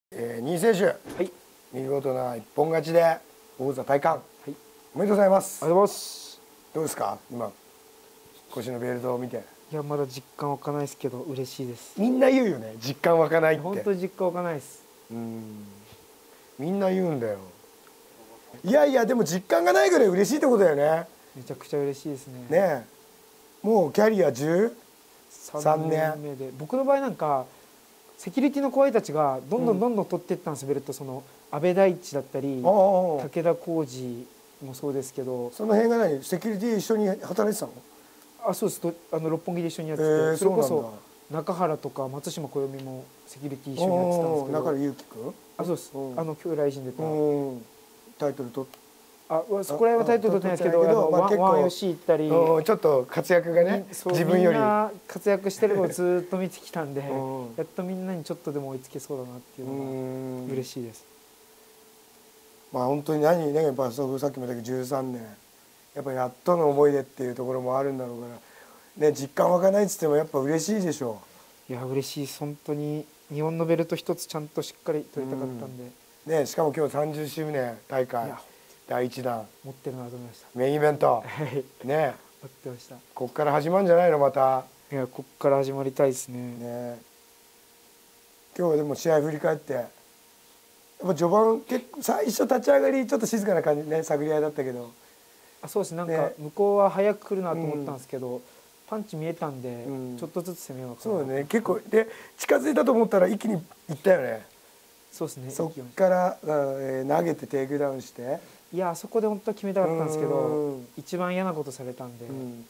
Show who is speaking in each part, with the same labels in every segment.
Speaker 1: 2位選手、
Speaker 2: はい、
Speaker 1: 見事な一本勝ちで王座戴冠、
Speaker 2: はい、
Speaker 1: おめでとうございます。
Speaker 2: ありがとうございます。
Speaker 1: どうですか今腰のベルトを見て。
Speaker 2: いや、まだ実感湧かないですけど嬉しいです。
Speaker 1: みんな言うよね、実感湧かないって。
Speaker 2: 本当に実感湧かないです。
Speaker 1: みんな言うんだよ。いやいや、でも実感がないぐらい嬉しいってことだよね。
Speaker 2: めちゃくちゃ嬉しいですね。
Speaker 1: ねえ、もうキャリア13年
Speaker 2: 目で、僕の場合なんかセキュリティの後輩たちがどんどん取っていったんです、ベルト。その安倍大地だったり武田浩二もそうですけど。
Speaker 1: その辺が何、セキュリティ一緒に働いてたの？
Speaker 2: あ、そうです。六本木で一緒にやってて、それこそ中原とか松島暦もセキュリティ一緒にやってたんですけど。
Speaker 1: 中原祐希君？
Speaker 2: あ、そうです。今日来人出た
Speaker 1: タイトル取って、
Speaker 2: そこら辺はタイトル取ってないですけど、ワンヨシ行ったり、ち
Speaker 1: ょっと活躍がね、自分より
Speaker 2: みんな活躍してるのをずっと見てきたんで、やっとみんなにちょっとでも追いつけそうだなっていうのが嬉しいです。
Speaker 1: まあ本当にやっぱさっきも言ったけど13年、やっぱやっとの思い出っていうところもあるんだろうからね、実感湧かないっつってもやっぱ嬉しいでしょ
Speaker 2: う。いや嬉しいです。本当に日本のベルト一つちゃんとしっかり取りたかったんで、
Speaker 1: ね、しかも今日30周年大会第1弾
Speaker 2: 持ってるなと思いました。
Speaker 1: メインイベントね、
Speaker 2: 持ってました。
Speaker 1: こっから始まるんじゃないのまた。
Speaker 2: いや、こっから始まりたいですね。
Speaker 1: 今日はでも試合振り返って、やっぱ序盤結構最初立ち上がりちょっと静かな感じね、探り合いだったけど。
Speaker 2: そうですね、なんか向こうは早く来るなと思ったんですけど、パンチ見えたんで、ちょっとずつ攻めようかな。
Speaker 1: そうだね、結構で近づいたと思ったら一気にいったよね。
Speaker 2: そうですね。
Speaker 1: そっから投げてテイクダウンして、
Speaker 2: いや、あそこで本当は決めたかったんですけど、一番嫌なことされたんで、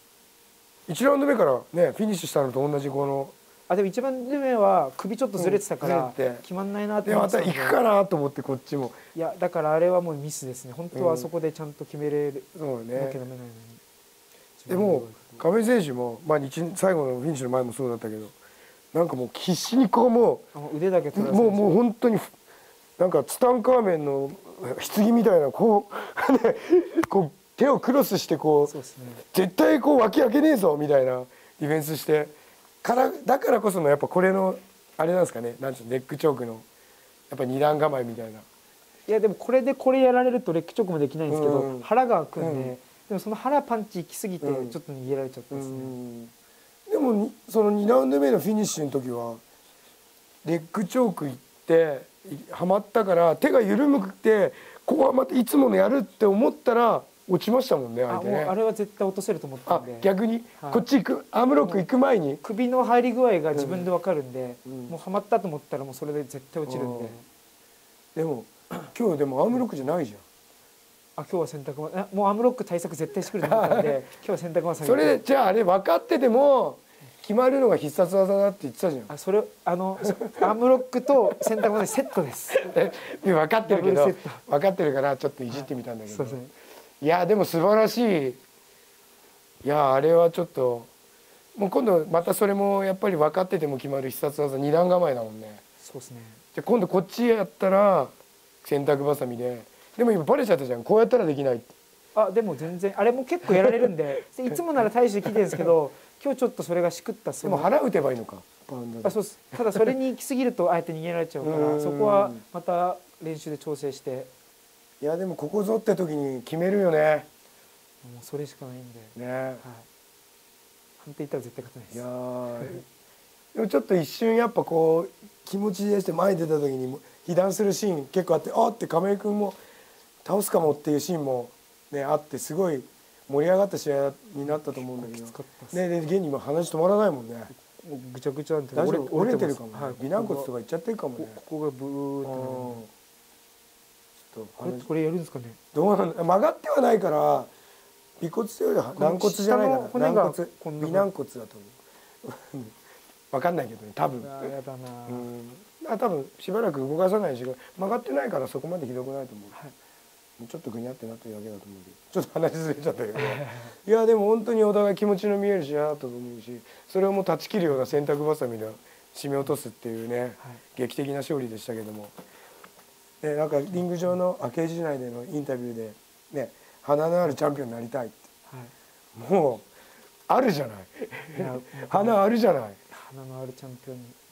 Speaker 1: 1ラウンド目からねフィニッシュしたのと同じこの。
Speaker 2: でも1番目は首ちょっとずれてたから決まんないなって
Speaker 1: 思ってたんで、また行くかなと思ってこっちも。
Speaker 2: いや、だからあれはもうミスですね。本当はあそこでちゃんと決めれるなきゃダメないのに。
Speaker 1: でも亀井選手も、まあ、最後のフィニッシュの前もそうだったけど、なんかもう必死にこうもう
Speaker 2: 腕だけ取らせて、
Speaker 1: もう本当になんかツタンカーメンの棺みたいなこうこう手をクロスしてこう、絶対こう脇開けねえぞみたいなディフェンスしてからだからこそのやっぱこれのあれなんですかね、なんていうのネックチョークのやっぱ二段構えみたいな。
Speaker 2: いやでもこれでこれやられるとレッグチョークもできないんですけど、腹が開くんで、でもその腹パンチ行き過ぎてちょっと逃げられちゃったですね。
Speaker 1: でもその2ラウンド目のフィニッシュの時はレッグチョーク行ってはまったから手が緩むってここはまたいつものやるって思ったら落ちましたもんね、相手ね。
Speaker 2: あれは絶対落とせると思ったんで。
Speaker 1: 逆にこっち行くアームロック行く前に
Speaker 2: 首の入り具合が自分で分かるんで、もうはまったと思ったらもうそれで絶対落ちるんで。
Speaker 1: でも今日でもアームロックじゃないじゃん。
Speaker 2: 今日は洗濯物、もうアームロック対策絶対してくると思ったんで今日は洗濯物下げて。
Speaker 1: それじゃああれ分かってても決まるのが必殺技だって言ってたじゃん。
Speaker 2: それアームロックと洗濯物セットです。
Speaker 1: 分かってるけど分かってるからちょっといじってみたんだけど、いやでも素晴らしい。いやあれはちょっともう今度またそれもやっぱり分かってても決まる必殺技二段構えだもんね。
Speaker 2: そうですね。
Speaker 1: じゃ今度こっちやったら洗濯ばさみで。でも今バレちゃったじゃん、こうやったらできないって。
Speaker 2: でも全然あれも結構やられるんでいつもなら大してきてるんですけど今日ちょっとそれがしくったっす。
Speaker 1: でも腹打てばいいのか。
Speaker 2: そうです。ただそれに行き過ぎるとあえて逃げられちゃうからそこはまた練習で調整して。
Speaker 1: いやでもここぞって時に決めるよね。
Speaker 2: もうそれしかないんで
Speaker 1: ね。
Speaker 2: 判定いったら絶対勝てないです。
Speaker 1: いやでもちょっと一瞬やっぱこう気持ちでして前に出た時に被弾するシーン結構あって、って亀井君も倒すかもっていうシーンもねあって、すごい盛り上がった試合になったと思うんだけどね。で現に今話止まらないもんね。
Speaker 2: ぐちゃぐちゃなんて
Speaker 1: 折れてるかもね。尾軟骨とかいっちゃってるかもね。
Speaker 2: ここがブーってちょっとこれやるんですかね。
Speaker 1: どうなんだ、曲がってはないから尾骨というよりは軟骨じゃないかな。尾軟骨だと思う分かんないけどね、多分。
Speaker 2: やだな。
Speaker 1: 多分しばらく動かさないし曲がってないからそこまでひどくないと思う。ちょっとぐにゃってなってるだけだと思うけど、ちょっと話ずれちゃったけどいやでも本当にお互い気持ちの見える試合だったと思うし、それをもう断ち切るような洗濯ばさみで締め落とすっていうね、劇的な勝利でしたけども、なんかリング上のケージ内でのインタビューでね、花のあるチャンピオンになりたいって、もうあるじゃない花あるじゃない。
Speaker 2: 花のあるチャンピオンに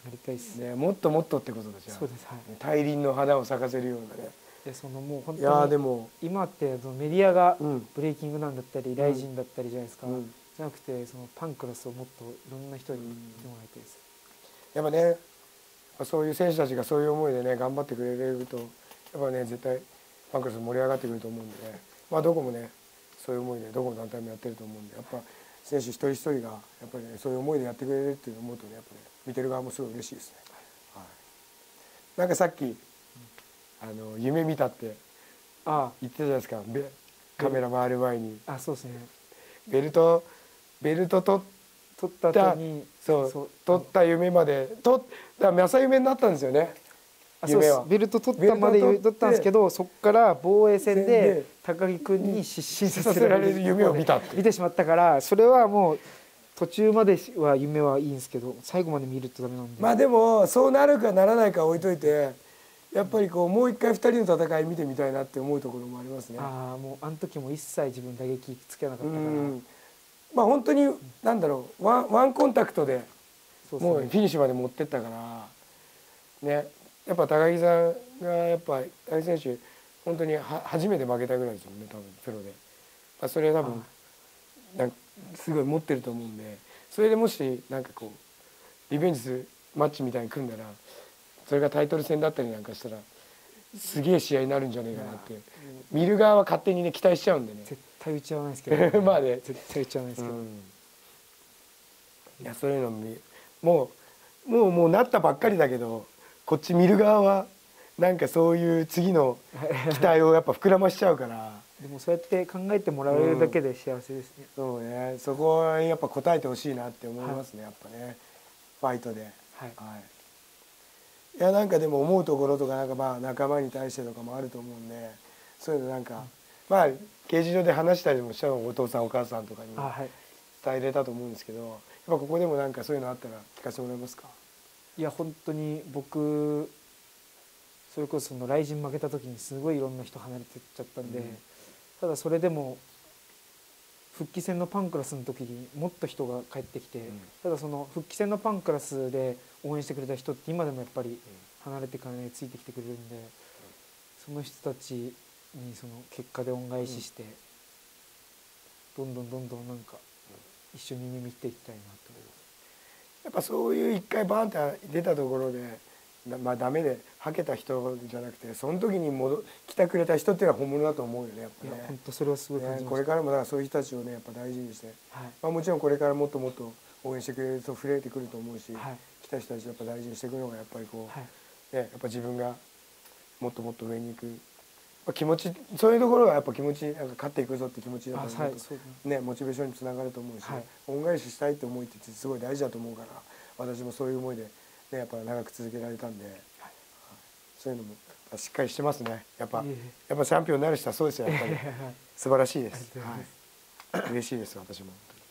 Speaker 2: なりたいです
Speaker 1: ね、もっともっとってことでしょ。
Speaker 2: そうです、はい、
Speaker 1: 大輪の花を咲かせるようなね。
Speaker 2: でそのもう本
Speaker 1: いや
Speaker 2: 当に
Speaker 1: でも
Speaker 2: 今ってそのメディアが
Speaker 1: うん
Speaker 2: ブレイキングダウンだったり、ライジンだったりじゃないですか、
Speaker 1: うん
Speaker 2: じゃなくてそのパンクラスをもっといろんな人に見てもらいたいです、
Speaker 1: やっぱね、そういう選手たちがそういう思いでね頑張ってくれるとやっぱね絶対パンクラス盛り上がってくると思うんでね、まあどこもねそういう思いでどこの団体もやってると思うんで、やっぱ選手一人一人がやっぱりねそういう思いでやってくれるっていうのを思うとねやっぱね見てる側もすごい嬉しいですね。はい、なんかさっき夢見たって
Speaker 2: あ
Speaker 1: 言ってたじゃないですか、カメラ回る前に
Speaker 2: あ、そうですね、
Speaker 1: ベルト取
Speaker 2: 撮った後に
Speaker 1: 取った夢までだから正夢になったんですよね。夢は
Speaker 2: ベルト取ったまで言ったんですけど、そこから防衛戦で高木君に失神させられる
Speaker 1: 夢を見て
Speaker 2: しまったから、それはもう途中までは夢はいいんですけど最後まで見るとダメなんで、
Speaker 1: まあでもそうなるかならないか置いといてやっぱりこうもう一回2人の戦い見てみたいなって思うところもありますね。
Speaker 2: ああ、もうあの時も一切自分打撃つけなかったから、
Speaker 1: まあ本当になんだろうワンコンタクトで
Speaker 2: そう
Speaker 1: もうフィニッシュまで持ってったからね、やっぱ高木さんがやっぱ高木選手本当に初めて負けたぐらいですよね多分プロで、まあ、それは多分なんかすごい持ってると思うんで、それでもしなんかこうリベンジするマッチみたいに組んだらそれがタイトル戦だったりなんかしたらすげえ試合になるんじゃねえかなって見る側は勝手にね期待しちゃうんでね。
Speaker 2: 絶対打ち合わないですけど、
Speaker 1: まあね
Speaker 2: 絶対打ち合わないですけど、
Speaker 1: いやそういうのもうなったばっかりだけどこっち見る側はなんかそういう次の期待をやっぱ膨らましちゃうから
Speaker 2: でもそうやって考えてもらえるだけで幸せですね、
Speaker 1: そうね、そこはやっぱ答えてほしいなって思いますね、やっぱねファイトで、
Speaker 2: はい
Speaker 1: いやなんかでも思うところとかなんかまあ仲間に対してとかもあると思うんで、そういうのなんか、まあ刑事上で話したりもしたのお父さんお母さんとかに伝えれたと思うんですけど、やっぱここでもなんかそういうのあったら聞かせてもらえますか。
Speaker 2: いや本当に僕それこそライジン負けた時にすごいいろんな人離れてっちゃったんで、ただそれでも復帰戦のパンクラスの時にもっと人が帰ってきて、ただその復帰戦のパンクラスで応援してくれた人って今でもやっぱり離れてからねついてきてくれるんで、その人たちにその結果で恩返しして、どんどんなんか一緒に見ていきたいなと思います。
Speaker 1: やっぱそういう一回バーンって出たところでまあダメではけた人じゃなくてその時に来てくれた人っていうのは本物だと思うよねやっぱね。
Speaker 2: いや本当それはすごい感じました。
Speaker 1: これからもだからそういう人たちをねやっぱ大事にして、まあ、もちろんこれからもっともっと応援してくれる人増えてくると思うし、来た人たちをやっぱ大事にしていくのがやっぱりこう、ね、やっぱ自分がもっともっと上に行く気持ち、そういうところがやっぱ気持ちなんか勝っていくぞって気持ちだったらねモチベーションにつながると思うし、恩返ししたいって思いってすごい大事だと思うから、私もそういう思いで、ね、やっぱ長く続けられたんで、そういうのもしっかりしてますね。やっぱチャンピオンになる人はそうですよやっぱり素晴らしいです。嬉しいです私も。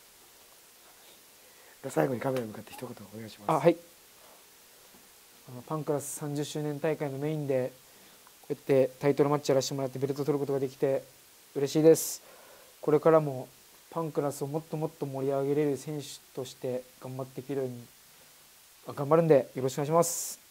Speaker 1: 最後にカメラに向かって一言お願いします。
Speaker 2: はい。パンクラス30周年大会のメインでこうやってタイトルマッチやらせてもらってベルト取ることができて嬉しいです。これからもパンクラスをもっともっと盛り上げれる選手として頑張っていけるように頑張るんでよろしくお願いします。